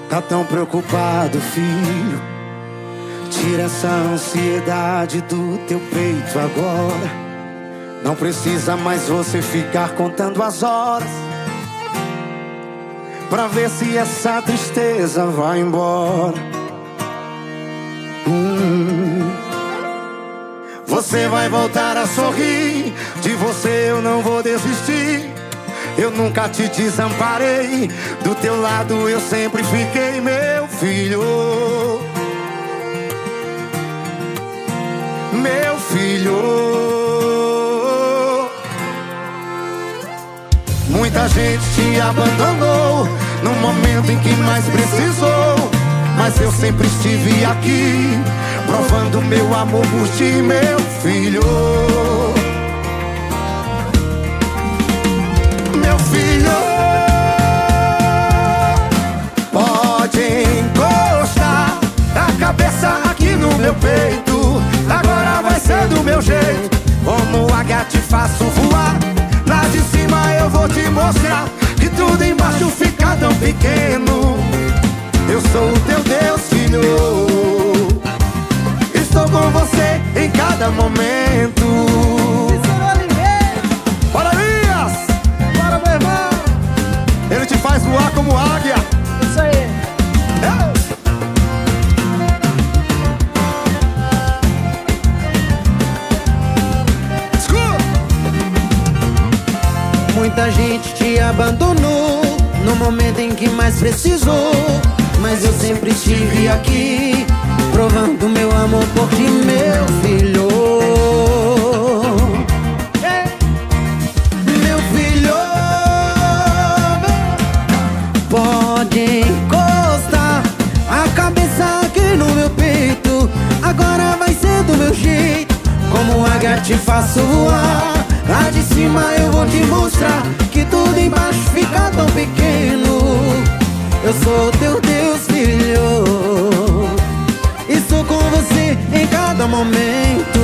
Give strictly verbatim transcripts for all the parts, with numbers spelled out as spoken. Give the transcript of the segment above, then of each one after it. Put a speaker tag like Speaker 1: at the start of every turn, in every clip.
Speaker 1: Tá tão preocupado, filho? Tira essa ansiedade do teu peito agora. Não precisa mais você ficar contando as horas pra ver se essa tristeza vai embora. hum. Você vai voltar a sorrir. De você eu não vou desistir. Eu nunca te desamparei. Do teu lado eu sempre fiquei, meu filho. Meu filho. Muita gente te abandonou no momento em que mais precisou, mas eu sempre estive aqui, provando meu amor por ti, meu filho. Meu filho, pode encostar a cabeça aqui no meu peito. Agora vai ser do meu jeito. Como águia te faço voar. Lá de cima eu vou te mostrar que tudo embaixo fica tão pequeno. Eu sou o teu Deus, filho. Estou com você em cada momento. Bora, Elias! Bora, meu irmão! Ele te faz voar como águia. Isso aí. É.
Speaker 2: Muita gente te abandonou no momento em que mais precisou, mas eu sempre estive aqui, provando meu amor por ti, meu filho. Meu filho, pode encostar a cabeça aqui no meu peito. Agora vai ser do meu jeito. Como águia te faço voar. Lá de cima eu vou te mostrar que tudo embaixo fica tão pequeno. Eu sou teu Deus, filho. Estou com você em cada momento.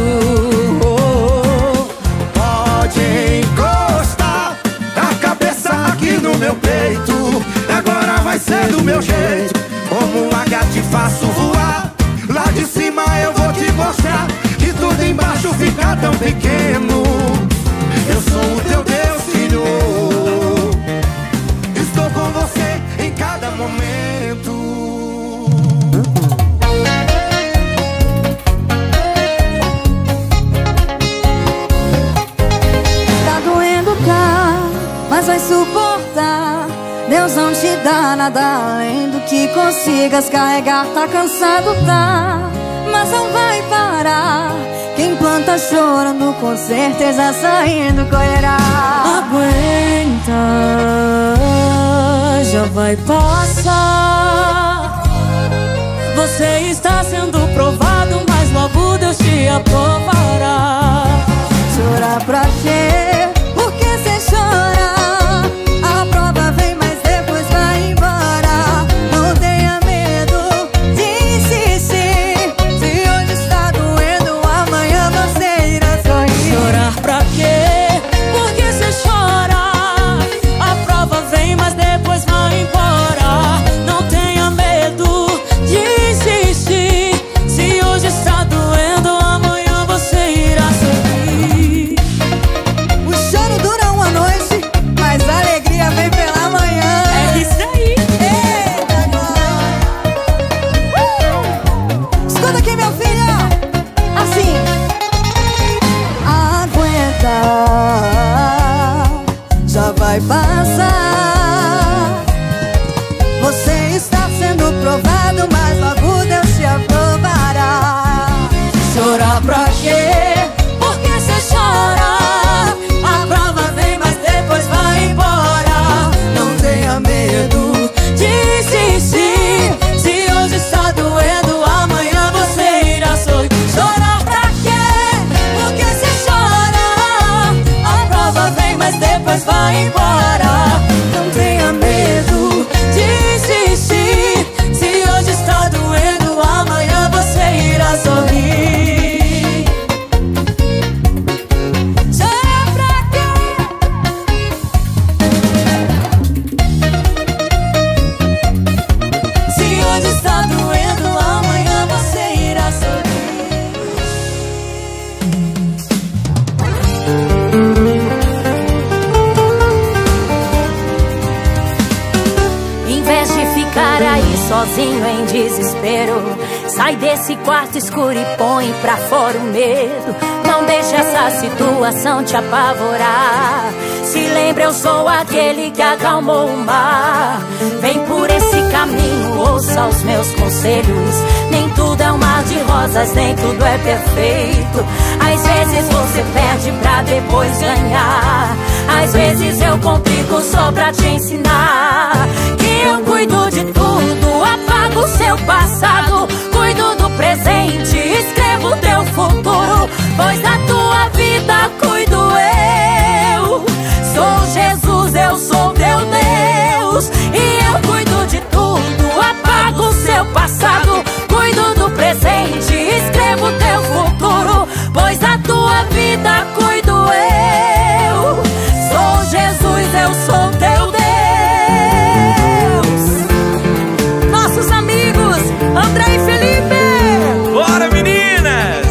Speaker 1: Pode encostar a cabeça aqui no meu peito. Agora vai ser do meu jeito. Como águia te faço voar. Lá de cima eu vou te mostrar que tudo embaixo fica tão pequeno. Eu sou o teu Deus, filho. Estou com você em cada momento.
Speaker 3: Tá doendo cá, mas vai suportar. Deus não te dá nada além do que consigas carregar. Tá cansado, tá, mas não vai parar. Quem planta chorando, com certeza saindo colherá.
Speaker 4: Aguenta, já vai passar. Você está sendo provado, mas logo Deus te aprovará.
Speaker 3: Chorar pra quê? Por que cê chora? A prova vem, mas depois vai embora. Não tenha medo de insistir. Se hoje está doendo, amanhã você irá sorrir.
Speaker 4: Chorar pra quê? Por que cê chora? A prova vem, mas depois vai embora. Não tenha medo de insistir. Se hoje está doendo, amanhã você irá sorrir.
Speaker 3: O choro dura uma noite, mas a alegria vem pela manhã.
Speaker 4: É isso aí.
Speaker 3: Eita, uh! Escuta aqui, meu filho. Assim. Aguenta, já vai passar. Você está sendo provado, mas logo Deus te aprovará.
Speaker 4: Chorar pra quê? Por que cê chora? A prova vem, mas depois vai embora.
Speaker 3: Não tenha medo
Speaker 4: De insistir. Se hoje está doendo, amanhã você irá sorrir. Chorar pra quê? Por que cê chora? A prova vem, mas depois vai embora.
Speaker 3: não tenha medo.
Speaker 4: De insistir. Se hoje está doendo, amanhã você irá sorrir. Chorar pra quê? sozinho em desespero. Sai desse quarto escuro e põe pra fora o medo. Não deixa essa situação te apavorar. Se lembra, eu sou aquele que acalmou o mar. Vem por esse caminho, ouça os meus conselhos. Nem tudo é um mar de rosas, nem tudo é perfeito. Às vezes você perde pra depois ganhar. Às vezes eu complico só pra te ensinar que eu cuido de tudo, apago o seu passado, cuido do presente, escrevo o teu futuro, pois da tua vida cuido eu. Sou Jesus, eu sou teu Deus, e eu cuido de tudo, apago o seu passado, cuido do presente, escrevo o teu futuro, pois da tua vida cuido eu. Sou Jesus, eu sou teu Deus. Nossos amigos André e Felipe.
Speaker 5: Bora, meninas!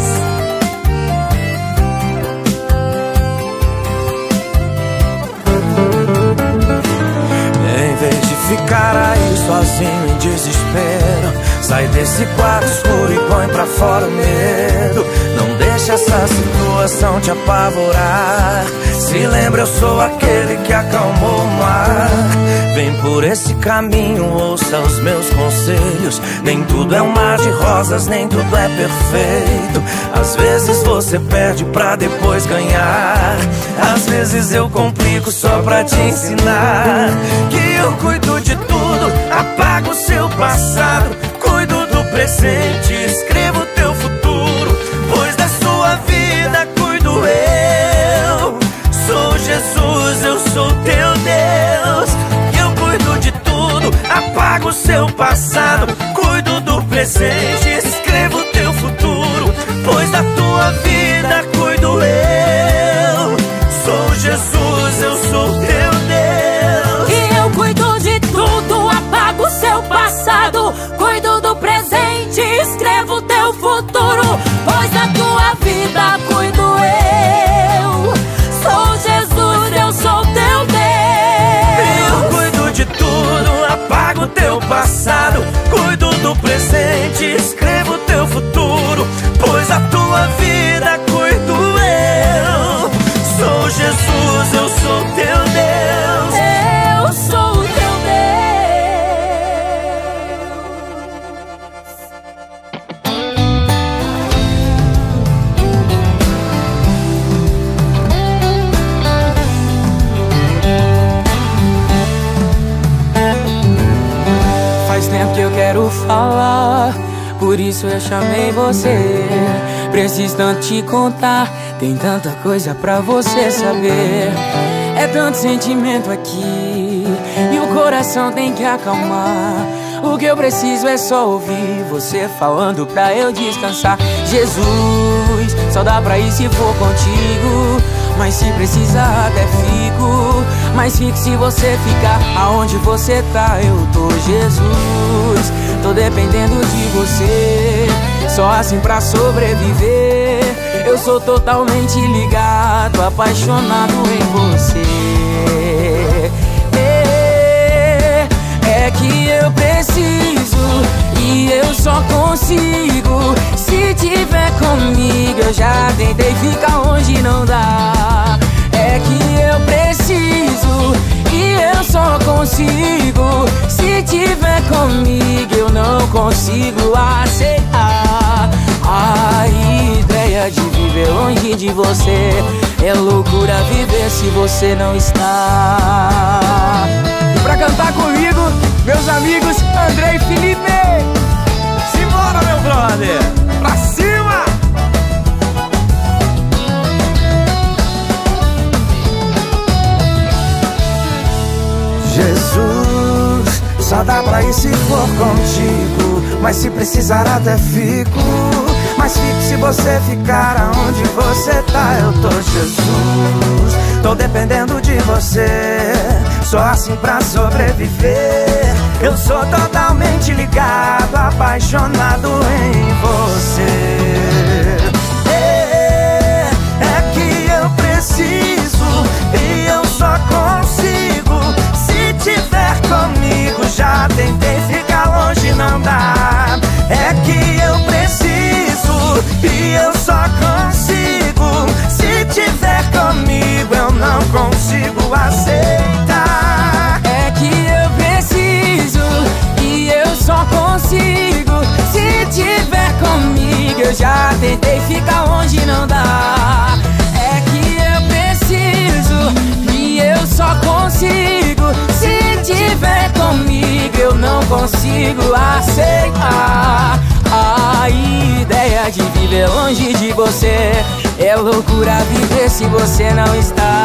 Speaker 1: Em vez de ficar aí sozinho em desespero, sai desse quarto escuro e põe pra fora o medo. Não deixa essa situação te apavorar. Se lembra, eu sou aquele que acalmou o mar. Vem por esse caminho, ouça os meus conselhos. Nem tudo é um mar de rosas, nem tudo é perfeito. Às vezes você perde pra depois ganhar. Às vezes eu complico só pra te ensinar que eu cuido de tudo, apago o seu passado, cuido do presente, escrevo o teu futuro, pois da sua vida cuido eu. Sou Jesus, eu sou teu Deus, eu cuido de tudo, apago o seu passado, cuido do presente, escrevo o teu futuro, pois da tua vida cuido eu. Sou Jesus, eu sou teu Deus,
Speaker 4: e eu cuido de tudo, apago o seu passado, cuido do presente, escrevo o teu futuro, pois da tua vida cuido eu. Sou Jesus, eu sou teu Deus.
Speaker 1: Eu cuido de tudo, apago o teu passado, cuido do presente, escrevo o teu futuro, pois a tua vida cuido eu. Sou Jesus, eu sou teu Deus.
Speaker 4: Eu sou o teu
Speaker 6: Faz tempo que eu quero falar, por isso eu chamei você. Preciso tanto te contar, tem tanta coisa pra você saber. É tanto sentimento aqui e o coração tem que acalmar. O que eu preciso é só ouvir você falando pra eu descansar. Jesus, só dá pra ir se for contigo, mas se precisar até fico. Mas fique se você ficar aonde você tá, eu tô. Jesus, tô dependendo de você, só assim pra sobreviver. Eu sou totalmente ligado, apaixonado em você. É, é que eu preciso e eu só consigo se tiver comigo. Eu já tentei ficar onde não dá. É que eu preciso e eu só consigo se tiver comigo. Eu não consigo aceitar a ideia de viver longe de você. É loucura viver se você não está.
Speaker 5: E pra cantar comigo, meus amigos André e Felipe. Simbora, meu brother, pra cima!
Speaker 1: Jesus, só dá pra ir se for contigo, mas se precisar até fico. Mas fique se você ficar aonde você tá, eu tô. Jesus, tô dependendo de você, só assim pra sobreviver. Eu sou totalmente ligado, apaixonado em você. É, é que eu preciso e eu só consigo se tiver comigo. Já tentei ficar longe, não não consigo aceitar.
Speaker 6: É que eu preciso e eu só consigo se tiver comigo. Eu já tentei ficar longe, não dá. É que eu preciso e eu só consigo se tiver comigo. Eu não consigo aceitar a ideia de viver longe de você. É loucura viver se você não está.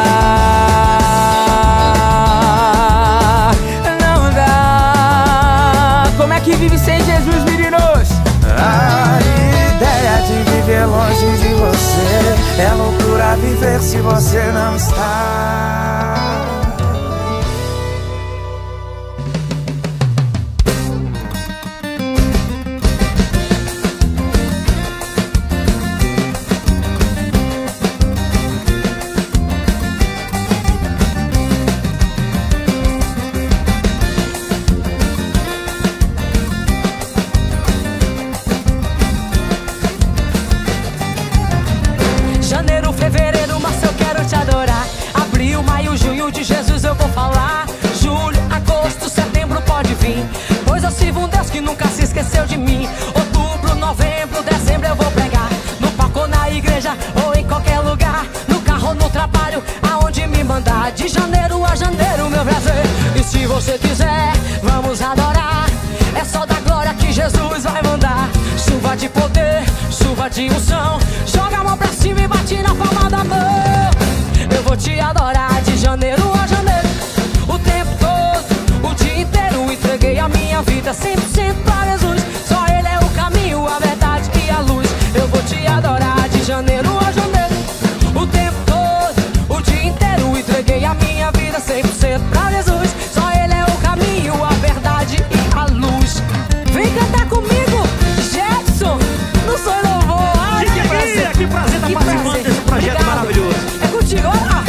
Speaker 6: Não dá. Como é que vive sem Jesus, meninos?
Speaker 1: A ideia de viver longe de você é loucura viver se você não está.
Speaker 4: Janeiro, fevereiro, março eu quero te adorar. Abril, maio, junho, de Jesus eu vou falar. Julho, agosto, setembro pode vir, pois eu sirvo um Deus que nunca se esqueceu de mim. Outubro, novembro, dezembro eu vou pregar, no palco, na igreja ou em qualquer lugar, no carro, no trabalho, aonde me mandar. De janeiro a janeiro, meu prazer. E se você quiser, vamos adorar. É só da glória que Jesus vai mandar. Chuva de poder, chuva de unção. Joga a mão pra cima e bate na palma da mão. Eu vou te adorar de janeiro a janeiro, o tempo todo, o dia inteiro. Entreguei a minha vida cem por cento pra Jesus. Só Ele é o caminho, a verdade e a luz. Eu vou te adorar de janeiro a janeiro, o tempo todo, o dia inteiro. Entreguei a minha vida cem por cento pra Jesus. Só Ele é o caminho, a verdade e a luz. Vem cantar comigo, Jetson, no Sonho Louvor. Ai, que, que prazer,
Speaker 1: que prazer estar participando desse projeto. Obrigado. Maravilhoso.
Speaker 4: É contigo, olha.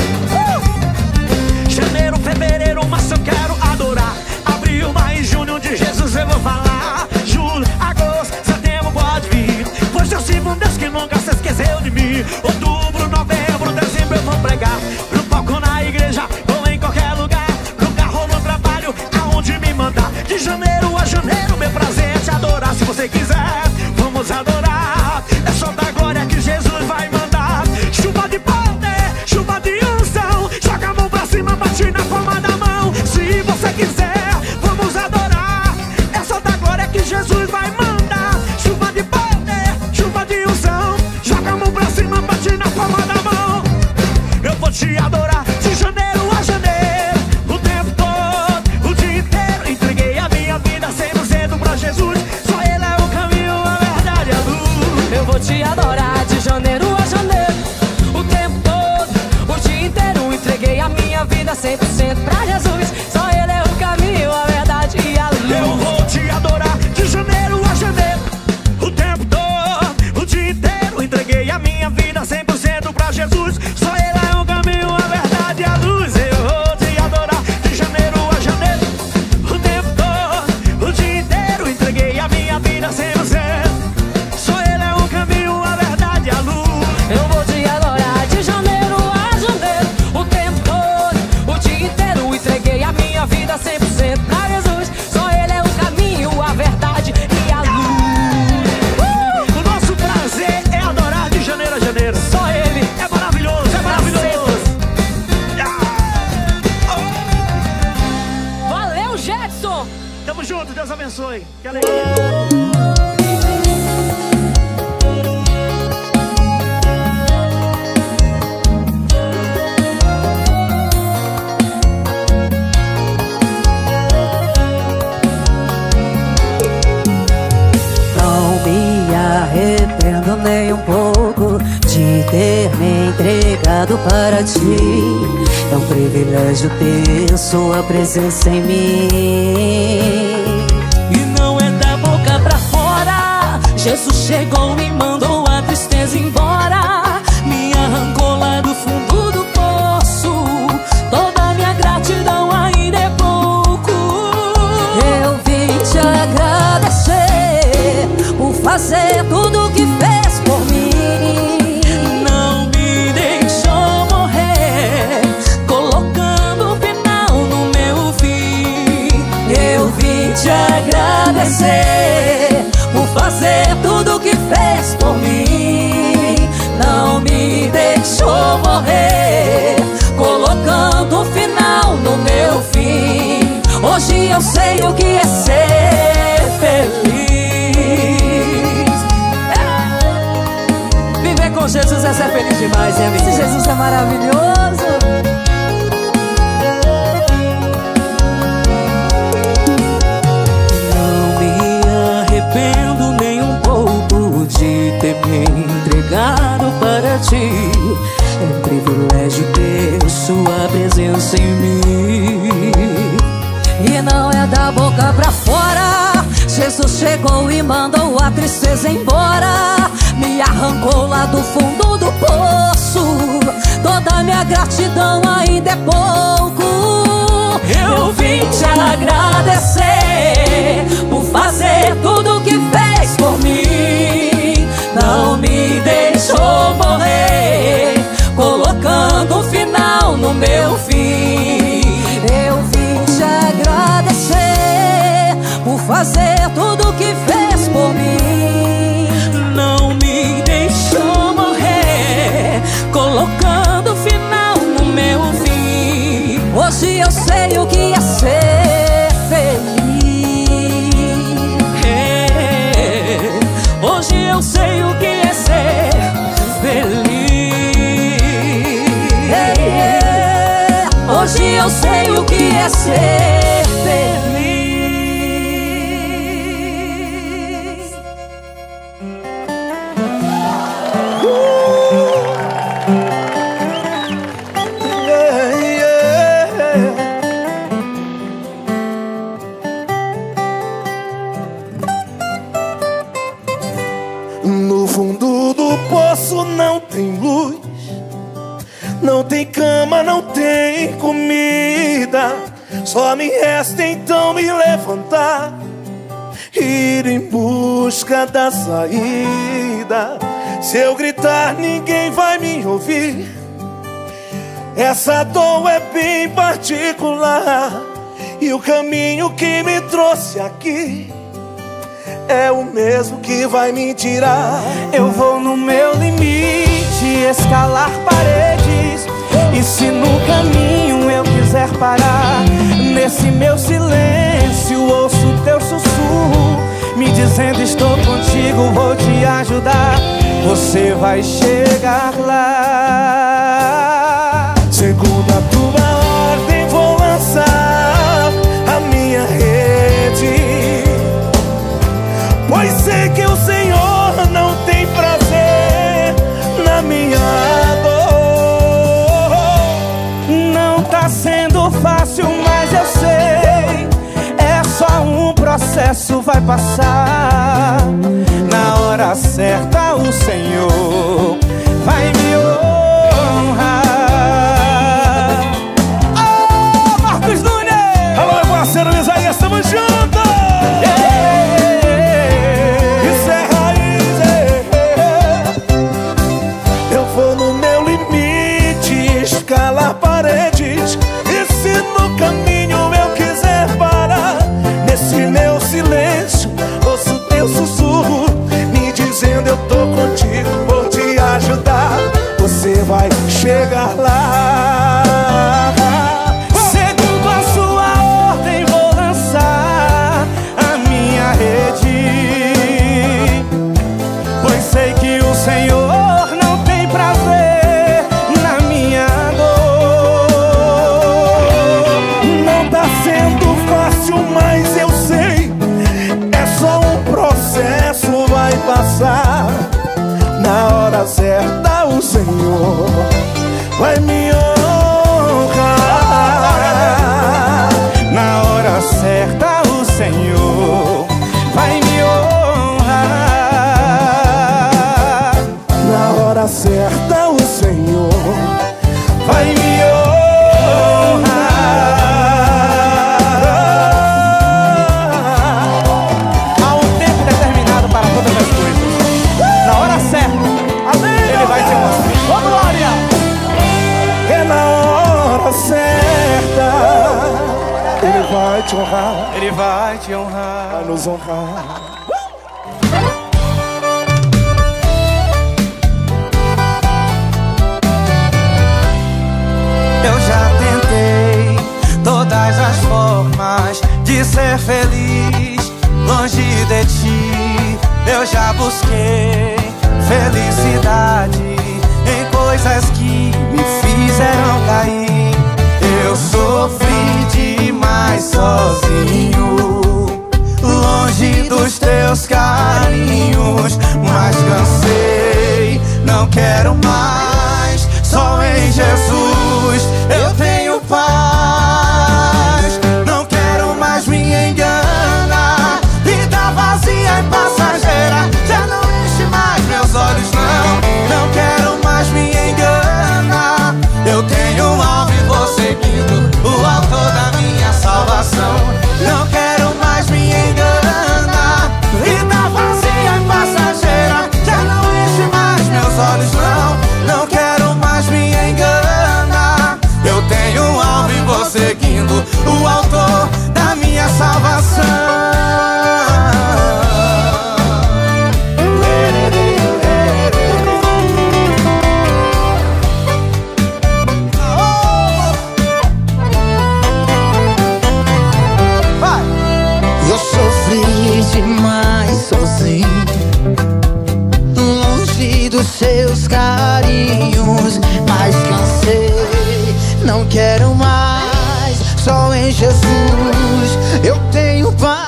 Speaker 4: Uh!
Speaker 1: Janeiro, fevereiro, março eu quero adorar. Abril, maio, junho, de Jesus eu vou falar. Julho, agosto, setembro pode vir, pois eu sirvo um Deus que nunca se esqueceu de mim. Outubro, novembro, dezembro eu vou pregar, no palco, na igreja ou em qualquer lugar, no carro, no trabalho, aonde me mandar. De janeiro a janeiro, meu prazer é te adorar. Se você quiser, vamos adorar. É só da glória que Jesus vai mandar. Chuva de poder, chuva de unção. Joga a mão pra cima, bate na palma da mão. Se você quiser, vamos adorar. É só da glória que Jesus vai mandar. Chuva de poder, chuva de unção. Joga a mão pra cima, bate na palma da mão. Eu vou te adorar de janeiro a janeiro, o tempo todo, o dia inteiro. Entreguei a minha vida cem por cento pra Jesus. Só Ele é o caminho, a verdade e a luz.
Speaker 4: Eu vou te adorar de janeiro a janeiro, o tempo todo, o dia inteiro. Entreguei a minha vida cem por cento pra Jesus. Só Ele é o caminho, a verdade e a luz.
Speaker 1: Eu vou te adorar de janeiro a janeiro, o tempo todo, o dia inteiro. Entreguei a minha vida cem por cento pra Jesus. Só Ele é o caminho, a verdade e a luz. Eu vou te adorar de janeiro a janeiro, o tempo todo, o dia inteiro. Entreguei a minha vida cem por cento. Só Ele é o caminho, a verdade e a luz.
Speaker 4: Eu vou te adorar de janeiro a janeiro, o tempo todo, o dia inteiro. Entreguei a minha vida cem por cento pra Jesus. Só Ele é o caminho, a verdade e a luz.
Speaker 1: Uh! O nosso prazer é adorar de janeiro a janeiro.
Speaker 4: Só Ele
Speaker 1: É maravilhoso, é maravilhoso. Ah!
Speaker 4: Valeu, Jetson!
Speaker 1: Tamo junto, Deus abençoe. Que alegria.
Speaker 2: Não me arrependo nem um pouco de ter me entregado para ti. É um privilégio ter sua presença em mim.
Speaker 4: E não é da boca pra fora, Jesus chegou e mandou a tristeza embora. Me arrancou lá do fundo do poço, toda minha gratidão ainda é pouco.
Speaker 2: Eu vim te agradecer por fazer tudo o que fez por mim.
Speaker 4: Não me deixou morrer agradecer por fazer tudo que fez por mim. Não me deixou morrer, colocando um final no meu fim. Hoje eu sei o que é ser feliz. É. Viver com Jesus é ser feliz demais, hein, amigo? Jesus é maravilhoso.
Speaker 6: Arrependo nem um pouco de ter me entregado para ti. É um privilégio ter sua presença em mim.
Speaker 4: E não é da boca pra fora. Jesus chegou e mandou a tristeza embora. Me arrancou lá do fundo do poço. Toda minha gratidão ainda é pouco. Eu vim te agradecer por fazer tudo que fez por mim. Não me deixou morrer, colocando um final no meu fim. Eu vim te agradecer por fazer tudo que fez por mim.
Speaker 6: Não me deixou morrer, colocando um final no meu fim.
Speaker 4: Hoje eu sei o que é ser feliz.
Speaker 6: É, hoje eu sei o que é ser feliz.
Speaker 4: É, é, hoje eu sei o que é ser feliz.
Speaker 1: No fundo do poço não tem luz, não tem cama, não tem comida. Só me resta então me levantar, ir em busca da saída. Se eu gritar ninguém vai me ouvir. Essa dor é bem particular, e o caminho que me trouxe aqui é o mesmo que vai me tirar.
Speaker 2: Eu vou no meu limite, escalar paredes. E se no caminho eu quiser parar, nesse meu silêncio ouço teu sussurro, me dizendo estou contigo, vou te ajudar. Você vai chegar lá.
Speaker 1: Segundo a tua ordem vou lançar a minha rede, pois sei que o Senhor não tem prazer na minha dor.
Speaker 2: Não tá sendo fácil, mas eu sei, é só um processo, vai passar. Na hora certa o Senhor vai me honrar. Oh, Marcos Nunes!
Speaker 1: Alô, meu parceiro Isaías, tamo junto! Isso é raiz, é. Eu vou no meu limite, escalar paredes. E se no caminho eu quiser parar, nesse meu silêncio ouço teu sussurro, me dizendo eu tô contigo, vou te ajudar. Você vai chegar lá.
Speaker 2: Segundo a sua ordem vou lançar a minha rede, pois sei que o Senhor não tem prazer na minha dor.
Speaker 1: Não tá sendo fácil, mas eu sei, é só um processo, vai passar. Na hora certa o Senhor vai me honrar.
Speaker 2: Na hora certa o Senhor vai me honrar.
Speaker 1: Na hora certa o Senhor vai me honrar.
Speaker 2: Há um tempo determinado para todas as coisas. Na hora certa, Ele vai
Speaker 1: vai te honrar.
Speaker 5: Ele vai te honrar.
Speaker 1: Vai nos honrar.
Speaker 2: Eu já tentei todas as formas de ser feliz longe de ti. Eu já busquei felicidade em coisas que me fizeram cair. Eu sofri demais sozinho, longe dos teus carinhos. Mas cansei, não quero mais. Só em Jesus eu tenho paz. Não quero mais me enganar. Vida vazia e passageira já não enche mais meus olhos, não. Não quero mais me enganar. Eu tenho um alvo e vou seguindo o autor da minha salvação. Não quero mais me enganar. Vida vazia e passageira já não enche mais meus olhos, não. Não quero mais me enganar. Eu tenho um alvo e vou seguindo o autor da minha salvação.
Speaker 7: Eu sofri demais sozinho, longe dos seus carinhos. Mas cansei, não quero mais. Só em Jesus eu tenho paz.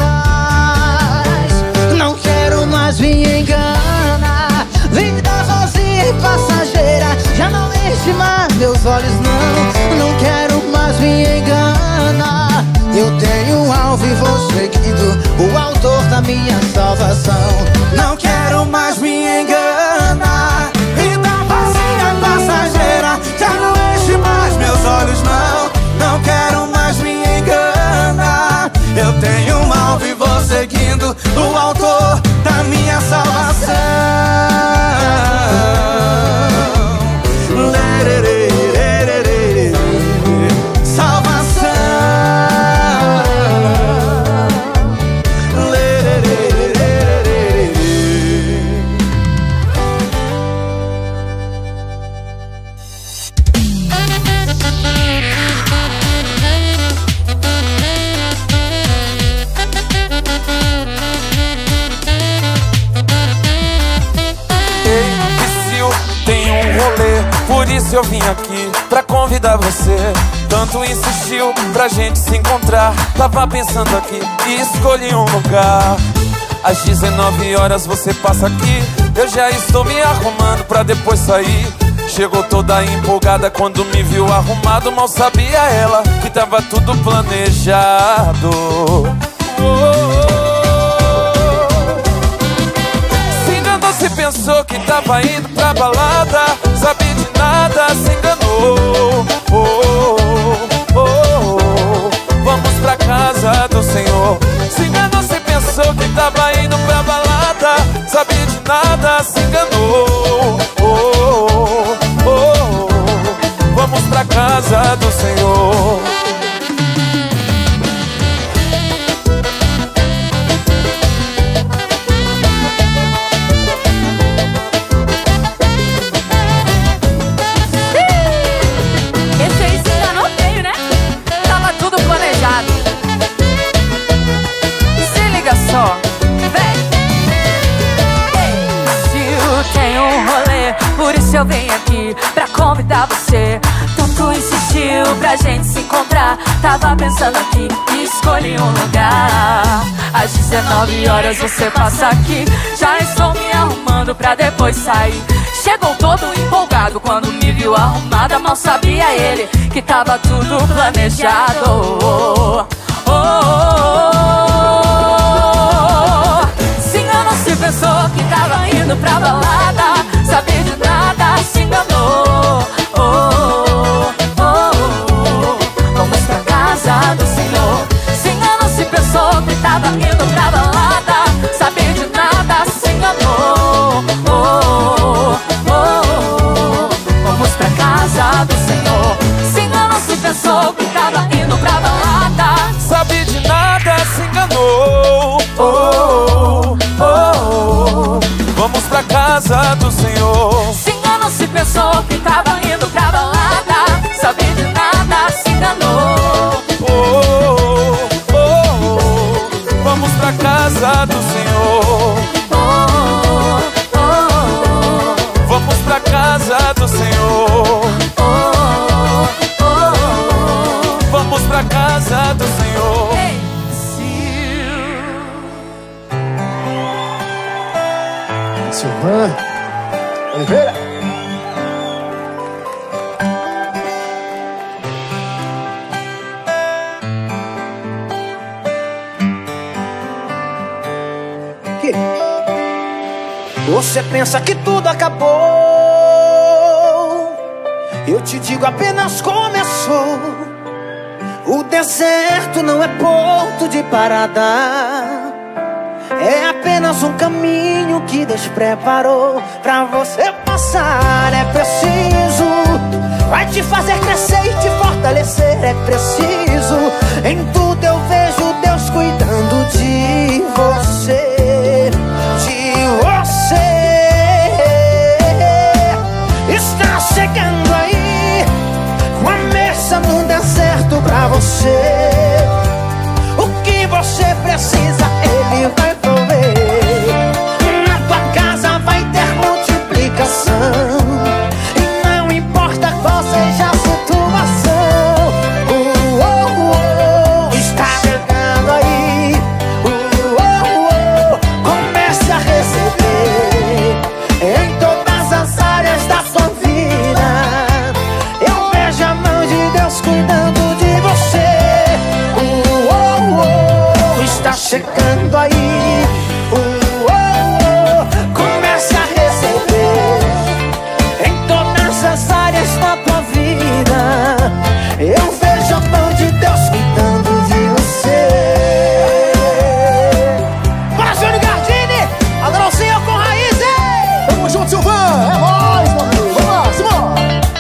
Speaker 7: Não quero mais me enganar. Vida vazia e passageira já não enche mais meus olhos, não. Não quero mais me enganar. Eu tenho um alvo e vou seguindo o autor da minha salvação.
Speaker 2: Não quero mais me enganar. Vida vazia e passageira já não enche mais meus olhos, não. Não quero mais me enganar. Eu tenho um alvo e vou seguindo o autor da minha salvação. Salvação.
Speaker 8: Por isso eu vim aqui pra convidar você. Tanto insistiu pra gente se encontrar. Tava pensando aqui e escolhi um lugar. Às dezenove horas você passa aqui. Eu já estou me arrumando pra depois sair. Chegou toda empolgada quando me viu arrumado. Mal sabia ela que tava tudo planejado. oh, oh, oh. Se enganou, se pensou que tava indo pra balada. Sabe de nada, se enganou. oh, oh, oh, oh. Vamos pra casa do Senhor. Se enganou, se pensou que tava indo pra balada. Sabe de nada, se enganou. oh, oh, oh, oh. Vamos pra casa do Senhor.
Speaker 4: Eu venho aqui pra convidar você. Tanto insistiu pra gente se encontrar. Tava pensando aqui e escolhi um lugar. Às dezenove horas você passa aqui. Já estou me arrumando pra depois sair. Chegou todo empolgado quando me viu arrumada. Mal sabia ele que tava tudo planejado. oh, oh, oh, oh. Se enganou, se pensou que tava indo pra balada. Sabe de nada, se enganou. oh, oh, oh, oh. Vamos pra casa do Senhor. Se enganou, se pensou que tava indo pra balada. Sabe de nada, se enganou. oh, oh, oh, oh. Vamos pra casa do Senhor. Se enganou, se pensou que tava indo pra
Speaker 8: Oh, oh, oh, oh. Vamos pra casa do Senhor.
Speaker 4: Se enganou, se pensou que tava indo pra balada, sabendo de nada, se enganou.
Speaker 8: Oh, oh, oh. Vamos pra casa do Senhor.
Speaker 4: Oh, oh, oh.
Speaker 8: Vamos pra casa do Senhor.
Speaker 4: Oh, oh, oh.
Speaker 8: Vamos pra casa do Senhor.
Speaker 4: Hey.
Speaker 1: Silvan Oliveira. Que? Você pensa que tudo acabou? Eu te digo, apenas começou. O deserto não é ponto de parada, é apenas um caminho que Deus preparou pra você passar. É preciso, vai te fazer crescer e te fortalecer. É preciso, em tudo eu vejo Deus cuidando de você. De você. Está chegando aí com a mesa no deserto pra você. O que você precisa, Ele vai prover. Na tua casa vai ter multiplicação, e não importa qual seja a situação. Uh, oh, oh, está chegando aí. Uh, oh, oh, comece a receber em todas as áreas da sua vida. Eu vejo a mão de Deus cuidando de você. Uh, oh, oh, está chegando aí. Uh, oh, oh, comece a receber em todas as áreas da tua vida. Eu vejo a mão de Deus cuidando de você. Bora, Júnior Gardini, adorou o Senhor com raízes. Tamo junto, Silvan, é nóis, meu amigo. Vamos lá, Simão.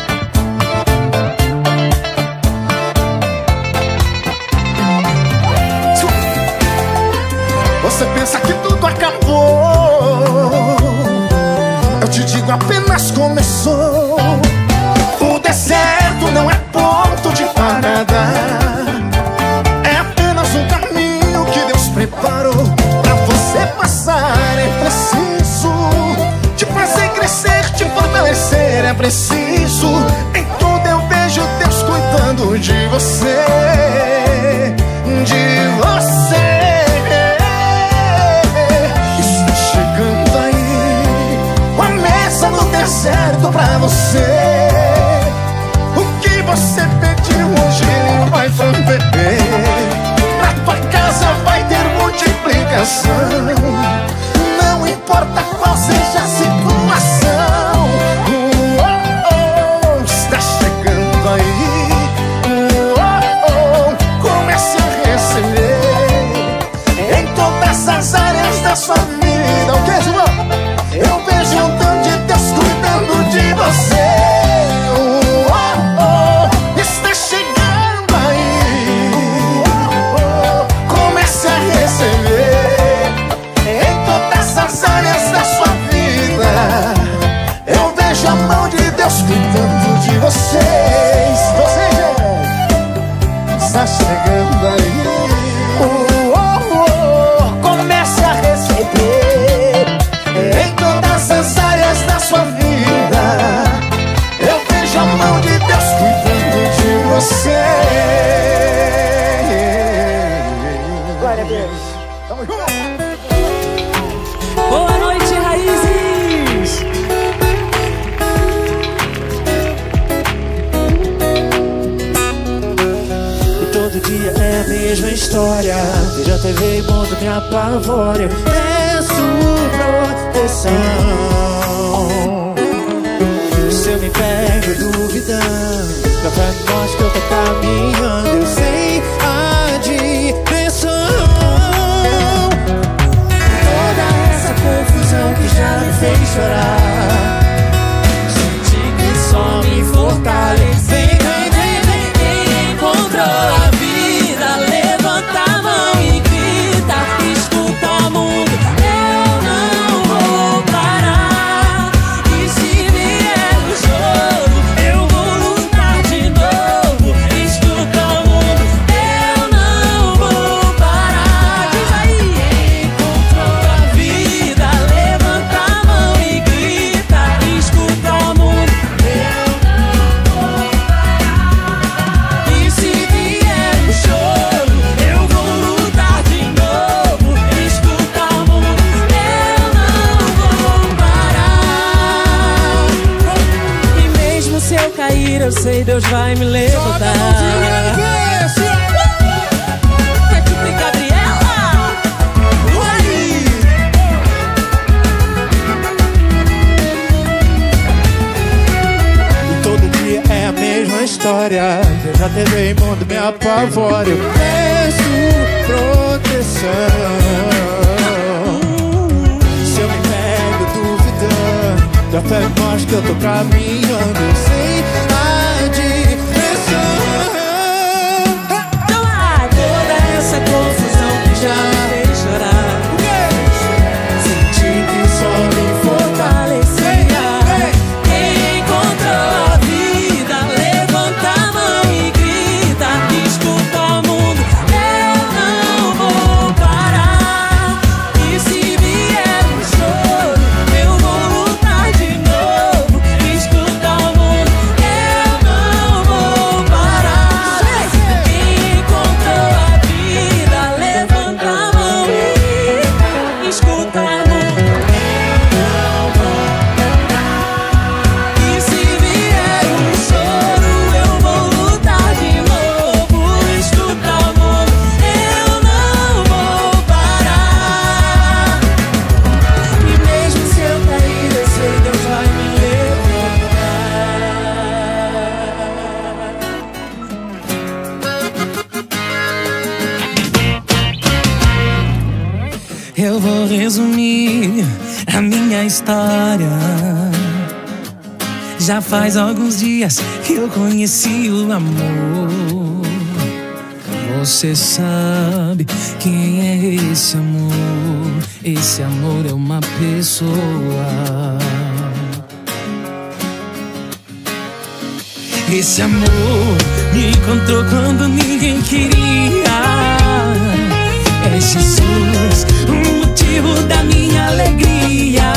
Speaker 1: Você pensa que tudo acabou? Eu te digo, apenas começou. O deserto não é ponto de parada, é apenas um caminho que Deus preparou pra você passar. É preciso te fazer crescer, te fortalecer. É preciso, em tudo eu vejo Deus cuidando de você. De você. Certo pra você. O que você pediu hoje Ele vai fazer. Na tua casa vai ter multiplicação, não importa qual seja a situação. Uh, oh, oh, está chegando aí. Uh, oh, oh, comece a receber em todas as áreas da sua vida. O que, irmão? Eu vejo um tanto de Deus cuidando de você. Oh, oh, oh, está chegando aí. Oh, oh, comece a receber em todas as áreas da sua vida. Eu vejo a mão de Deus cuidando de vocês. Você está chegando aí. Oh, oh, oh, comece a receber em todas as áreas da sua vida. Eu vejo a mão de Deus cuidando de você. Glória a Deus. Tamo junto.
Speaker 4: Boa noite, Raízes.
Speaker 7: E todo dia é a mesma história. Vejo a T V e ponto me apavora. Eu peço proteção. Se eu me pego duvidando da fé em nós que eu tô caminhando, eu sei a direção. Toda essa confusão que já me fez chorar, senti que só me fortalece. Vem, vem, vem, vem, encontrou a vida. Levanta a mão e grita.
Speaker 6: Deus vai me levantar. Tem Gabriela. Oi.
Speaker 1: Todo dia é a mesma história. Eu já tentei, mundo me apavora. Eu peço proteção. Se eu me pego duvidando, já fé mostra que eu tô caminhando sem a direção.
Speaker 6: Toda essa confusão que já me fez chorar, senti que só me fortalecia. Encontrou a vida, levanta a mão e grita. Escuta o mundo, eu não vou parar. E se vier um choro, eu vou lutar de novo. Escuta o mundo, eu não vou parar. Encontrou a vida, levanta a mão e escuta o mundo, eu não vou parar. E se vier um choro, eu vou lutar de novo. Escuta o mundo, eu não vou parar. E mesmo se eu cair, eu sei Deus vai me levantar. Eu vou resumir a minha história. Já faz alguns dias que eu conheci o amor. Você sabe quem é esse amor? Esse amor é uma pessoa. Esse amor me encontrou quando ninguém queria. É Jesus, o motivo da minha alegria.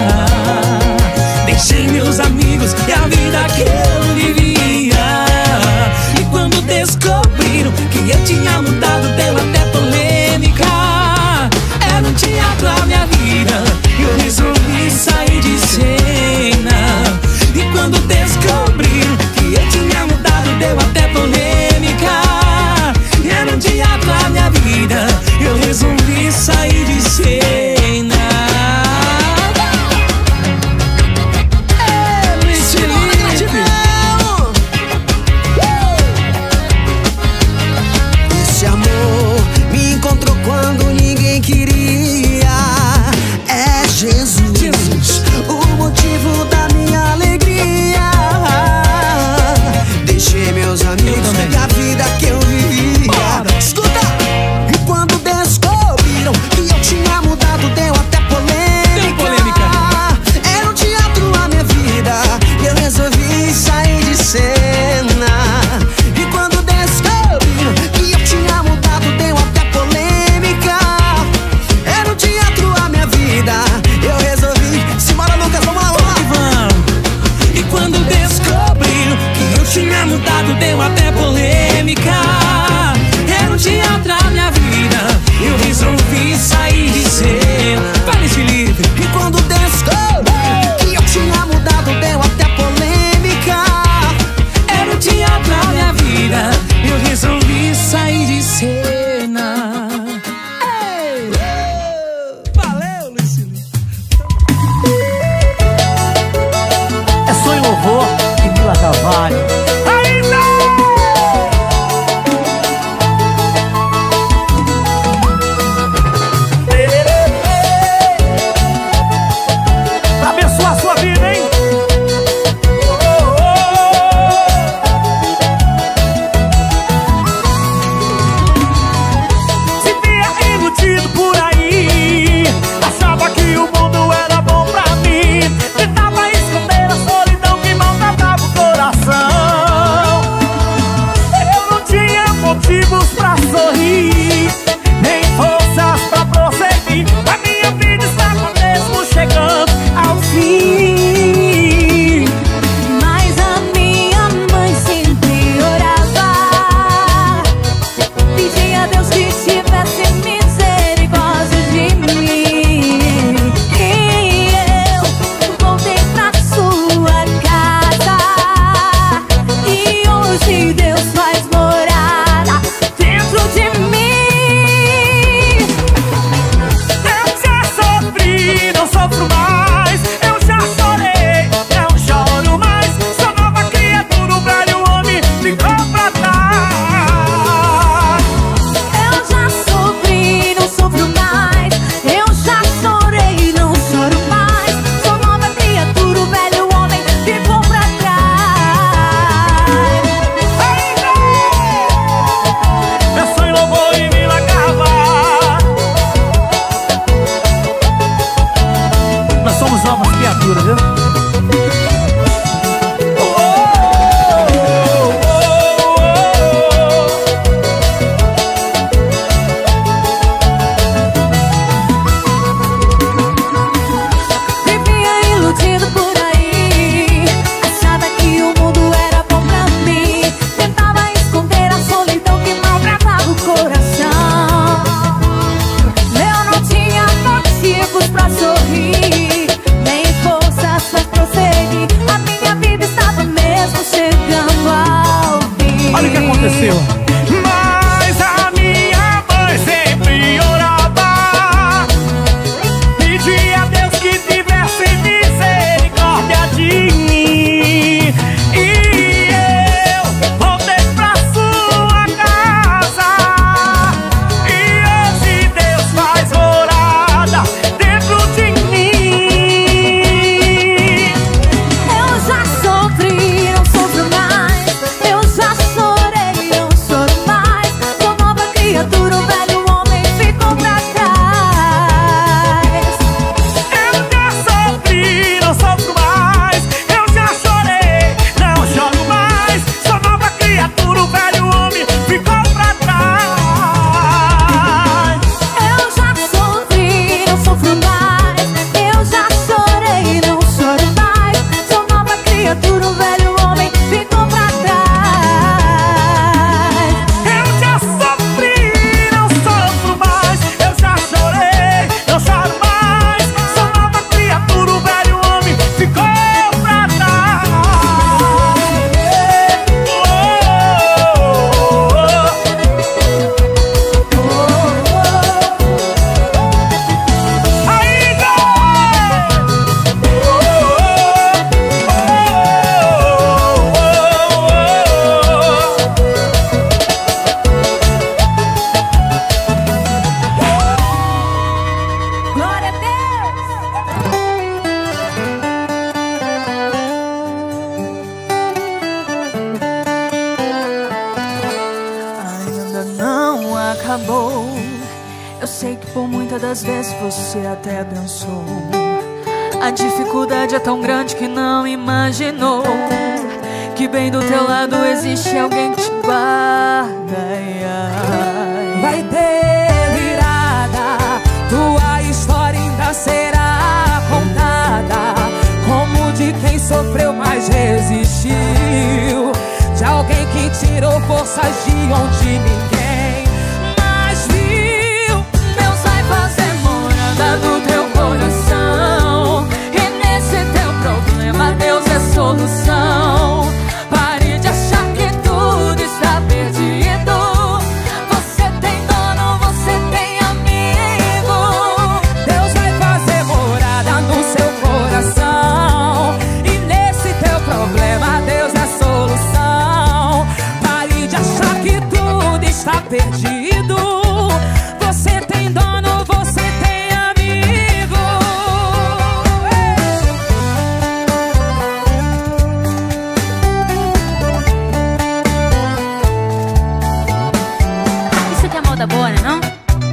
Speaker 6: Deixei meus amigos e a vida que eu vivia. E quando descobriram que eu tinha mudado, deu até polêmica. Era um teatro a minha vida, eu resolvi sair de cena. E quando descobriram que eu tinha mudado, deu até polêmica. Era um teatro a minha vida, eu resolvi sair de cena. É, Luiz Felipe.
Speaker 2: Esse amor
Speaker 4: ainda não acabou. Eu sei que por muitas das vezes você até dançou. A dificuldade é tão grande que não imaginou que bem do teu lado existe alguém que te guarda. Ai, ai.
Speaker 6: Vai ter virada, tua história ainda será contada, como de quem sofreu mas resistiu, de alguém que tirou forças de onde ninguém mais viu.
Speaker 4: Deus vai fazer morada no teu coração, e nesse teu problema Deus é solução. Pare de achar que tudo está perdido. Você tem dono, você tem amigo.
Speaker 6: Deus vai fazer morada no seu coração, e nesse teu problema Deus é solução. Pare de achar que tudo está perdido. Você tem dono, você tem amigo.
Speaker 3: Isso aqui é moda boa, né, não?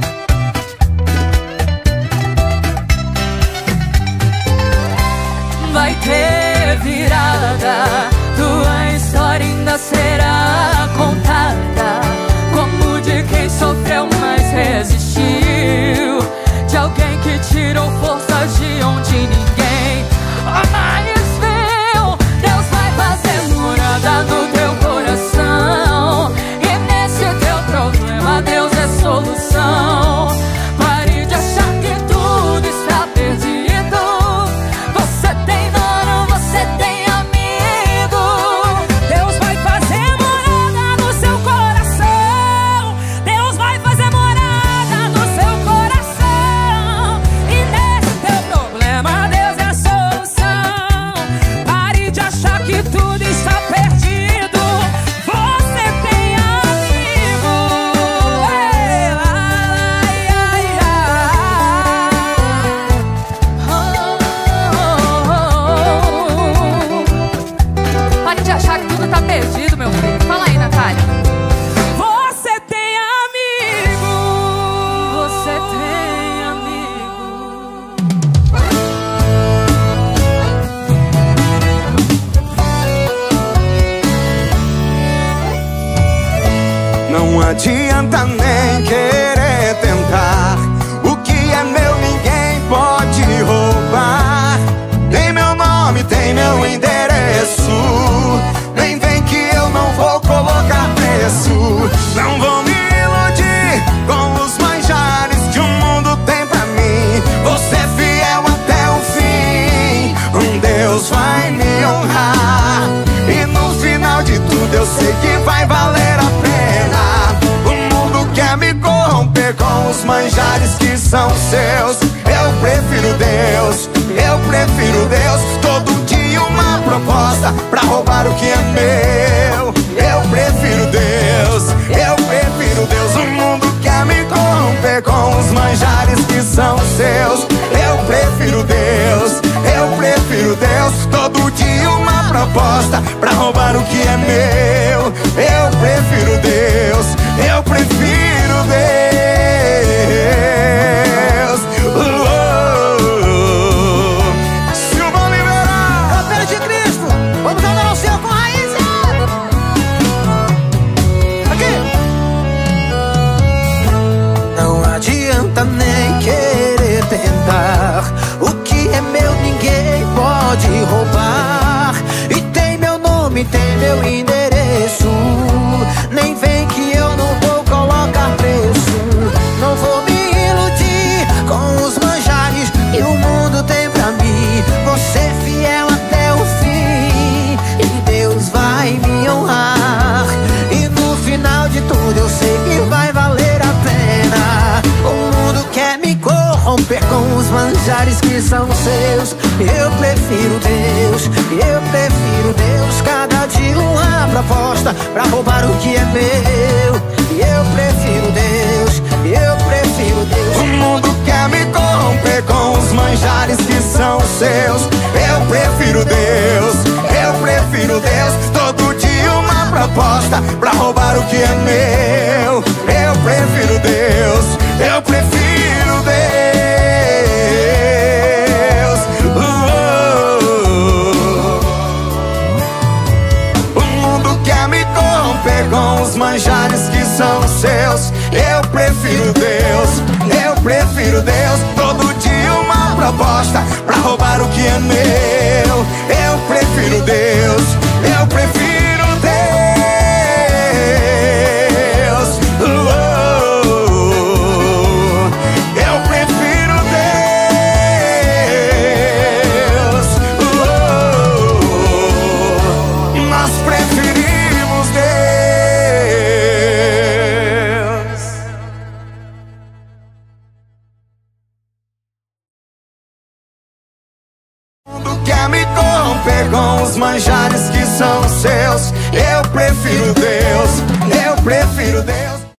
Speaker 4: Vai ter virada, tua história ainda será contada, como de quem sofreu mas resistiu, de alguém que tirou forças de onde ninguém mais viu. Deus vai fazer morada no teu coração, e nesse teu problema Deus é solução. Pare de achar que tudo está perdido. Você tem dono, você tem amigo.
Speaker 6: Deus vai fazer morada no seu coração. Deus vai fazer morada no seu coração, e nesse teu problema Deus é a solução. Pare de achar que tudo está perdido. Você tem amigo. Ei, ai, ai, ai.
Speaker 4: Pare de achar que tudo tá perdido, meu filho. Fala aí, Natália.
Speaker 6: Você tem amigo.
Speaker 4: Você tem amigo.
Speaker 1: Não adianta nem querer tentar. O que é meu ninguém pode roubar. Tem meu nome, tem meu endereço. Nem vem que eu não vou colocar preço. Não vou me iludir com os manjares que o mundo tem pra mim. Você é fiel até o fim. Um Deus vai me honrar, e no final de tudo eu sei que vai valer a pena. O mundo quer me corromper com os manjares que são seus. Eu prefiro Deus, eu prefiro Deus. Todo dia uma proposta pra roubar o que é meu. Eu prefiro Deus, eu prefiro Deus. O mundo quer me corromper com os manjares que são seus. Eu prefiro Deus, eu prefiro Deus. Todo dia uma proposta pra roubar o que é meu. Eu prefiro Deus, eu prefiro Deus. Uh, oh, oh. Silva Oliveira,
Speaker 7: Capela de Cristo, vamos andar no céu com raiz. Aqui. Não adianta nem querer tentar. O que é meu ninguém pode roubar. E tem meu nome, tem meu endereço. Nem vem que eu não vou colocar preço. Não vou me iludir com os manjares que o mundo tem pra mim. Você é fiel até o fim, e Deus vai me honrar. E no final de tudo eu sei que vai valer a pena. O mundo quer me corromper com os manjares que são seus. Eu prefiro Deus, eu prefiro Deus. Cada dia uma proposta pra roubar o que é meu. Eu prefiro Deus, eu prefiro Deus.
Speaker 1: o mundo quer me corromper com os manjares que são seus. Eu prefiro Deus, eu prefiro Deus. Todo dia uma proposta pra roubar o que é meu. prefiro Deus, eu prefiro Deus. Todo dia uma proposta pra roubar o que é meu. Eu prefiro Deus, eu prefiro Deus. Oh, eu prefiro Deus. Oh, nós preferimos Deus. Mundo quer me corromper com os manjares que são seus. Eu prefiro Deus, eu prefiro Deus.